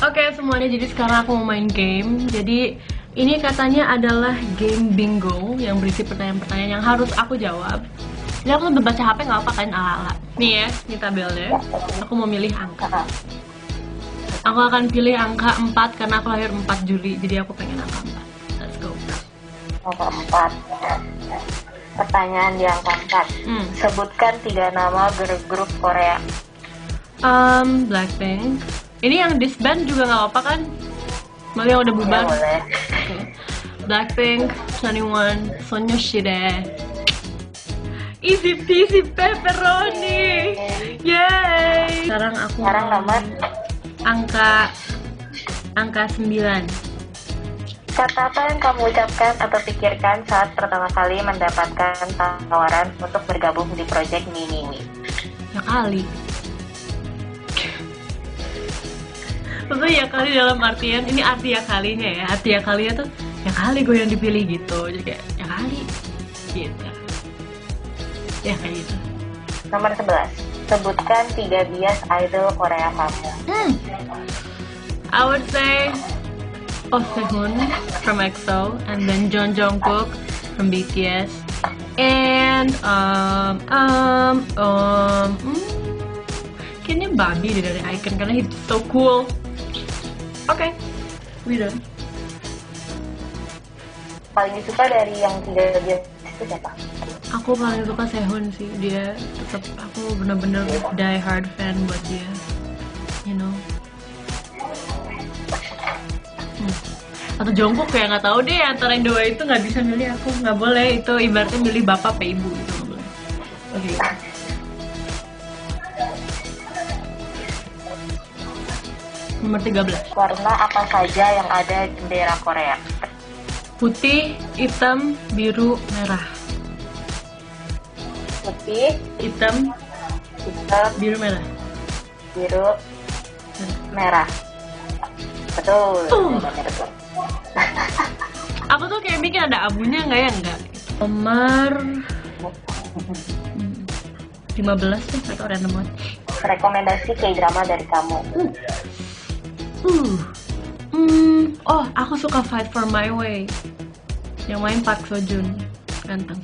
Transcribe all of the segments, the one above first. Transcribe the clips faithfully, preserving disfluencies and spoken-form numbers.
Oke semuanya, jadi sekarang aku mau main game. Jadi ini katanya adalah game bingo yang berisi pertanyaan-pertanyaan yang harus aku jawab. Jadi aku sambil baca H P nggak apa kan, ala-ala. Nih ya, ini tabelnya. Aku mau milih angka. Aku akan pilih angka empat karena aku lahir empat Juli. Jadi aku pengen angka empat. Let's go. Angka empat. Pertanyaan di angka empat. Hmm. Sebutkan tiga nama girl group Korea. Um, Blackpink. Ini yang disband juga nggak apa kan? Malah yang udah bubar. Ya, okay. Blackpink, twenty one, Sonyushide, Easy Peasy Pepperoni. Yay! Sekarang aku Sekarang nomor angka angka sembilan. Kata apa yang kamu ucapkan atau pikirkan saat pertama kali mendapatkan tawaran untuk bergabung di proyek Mini-Me? Ya kali. Maksudnya ya kali dalam artian, ini arti ya kalinya ya. Arti ya kalinya tuh, ya kali gue yang dipilih gitu. Jadi kayak, ya kali gitu. Ya kayak gitu. Nomor sebelas. Sebutkan tiga bias idol Korea kamu. Hmm. I would say Oh Sehun from E X O, and then Jeon Jungkook from B T S, and um um um hmm, kayaknya Bobby deh dari Icon karena he's so cool. Oke, okay, we done. Paling suka dari yang tiga bias itu siapa? Aku paling suka Sehun sih, dia tetap aku bener-bener die hard fan buat dia, you know. Hmm. Atau Jungkook kayak nggak tahu deh, antara yang dua itu nggak bisa milih, aku nggak boleh, itu ibaratnya milih bapak apa ibu gitu, nggak boleh. Oke. Okay. Nomor tiga belas. Warna apa saja yang ada di bendera Korea? Putih, hitam, biru, merah. Putih, hitam, hitam, biru, merah. Biru, merah. Betul. Uh. Betul. Aku tuh kayak bikin ada abunya nggak ya, nggak? Nomor lima belas deh, atau random banget. Rekomendasi K-drama dari kamu. Uh. Uh. Hmm. Oh, aku suka Fight for My Way. Yang main Park Seo Joon, ganteng.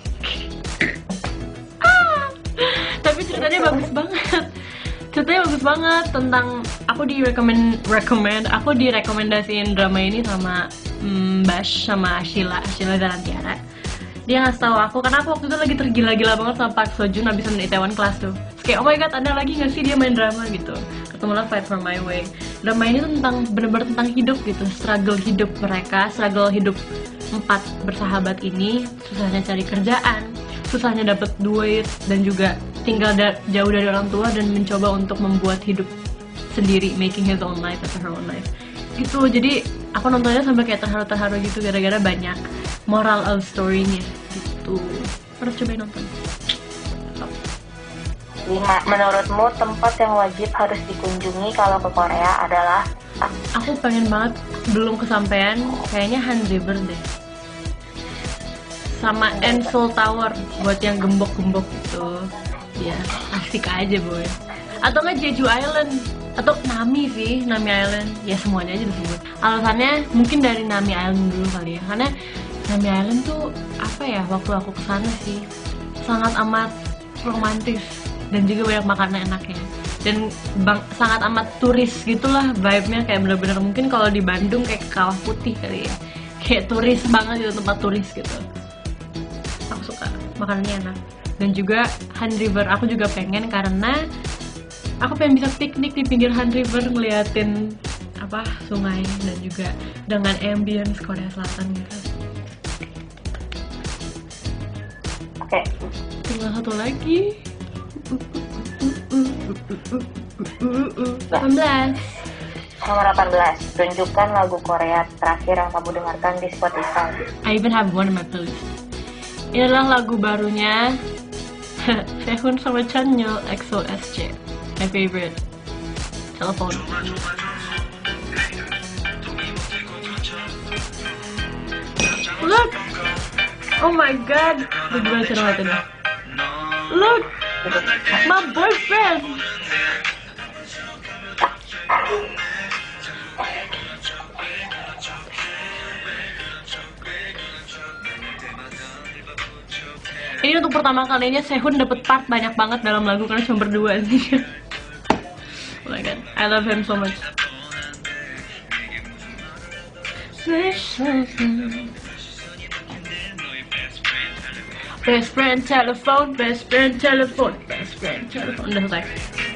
Ah. Tapi ceritanya bagus banget. Ceritanya bagus banget tentang, aku di recommend recommend aku direkomendasiin drama ini sama mm, Bash sama Sheila Sheila Zarantiara. Dia ngasih tahu aku karena aku waktu itu lagi tergila-gila banget sama Park Seo Joon abis nonton Itaewon Class tuh. Terus kayak oh my god, ada lagi nggak sih dia main drama gitu. Ketemulah Fight for My Way. Drama ini tuh tentang bener-bener tentang hidup gitu, struggle hidup mereka, struggle hidup empat bersahabat ini, susahnya cari kerjaan, susahnya dapet duit, dan juga tinggal da jauh dari orang tua dan mencoba untuk membuat hidup sendiri, making his own life atau her own life gitu. Jadi aku nontonnya sampai kayak terharu-terharu gitu gara-gara banyak moral of story-nya gitu. Harus cobain nonton. lima. Menurutmu tempat yang wajib harus dikunjungi kalau ke Korea adalah? Aku pengen banget, belum kesampaian, kayaknya Han River deh. Sama Seoul Tower buat yang gembok-gembok gitu. Ya, asik aja boy. Atau nggak Jeju Island, atau Nami sih, Nami Island. Ya semuanya aja disebut. Alasannya mungkin dari Nami Island dulu kali ya, karena Nami Island tuh apa ya, waktu aku kesana sih sangat amat romantis dan juga banyak makanan enaknya. Dan bang, sangat amat turis gitulah vibe-nya, kayak bener-bener mungkin kalau di Bandung kayak ke Kawah Putih kali ya. Kayak turis banget gitu, tempat turis gitu. Aku suka, makanannya enak. Dan juga Han River aku juga pengen karena aku pengen bisa piknik di pinggir Han River ngeliatin apa sungai dan juga dengan ambience Korea Selatan gitu. Oke. Tinggal satu lagi. delapan belas. Nomor delapan belas. Tunjukkan lagu Korea terakhir yang kamu dengarkan di Spotify. I even have one in my playlist. Ini adalah lagu barunya Sehun sama Chanyeol, E X O S C. My favorite. Telepon. Look! Oh my god! Gimana cara ngeliatinnya? Look! My boyfriend! Ini untuk pertama kalinya Sehun dapet part banyak banget dalam lagu karena cuma berdua sih. Oh my god, I love him so much. Best friend telephone, best friend telephone, best friend telephone. Udah selesai.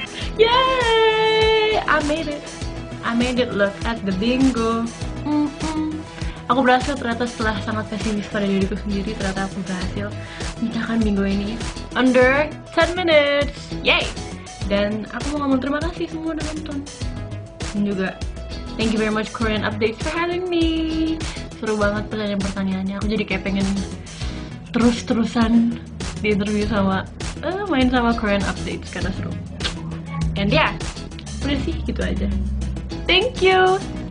Yay! I made it. I made it. Look at the bingo. Mm-mm. Aku berhasil ternyata setelah sangat pesimis pada diriku sendiri. Ternyata aku berhasil memecahkan bingo ini under ten minutes. Yay! Dan aku mau ngomong terima kasih semua udah nonton. Dan juga thank you very much Korean Updates for having me. Seru banget pertanyaan-pertanyaannya. Aku jadi kayak pengen terus-terusan di interview sama uh, main sama Korean Updates karena seru. And ya, yeah, udah sih gitu aja. Thank you.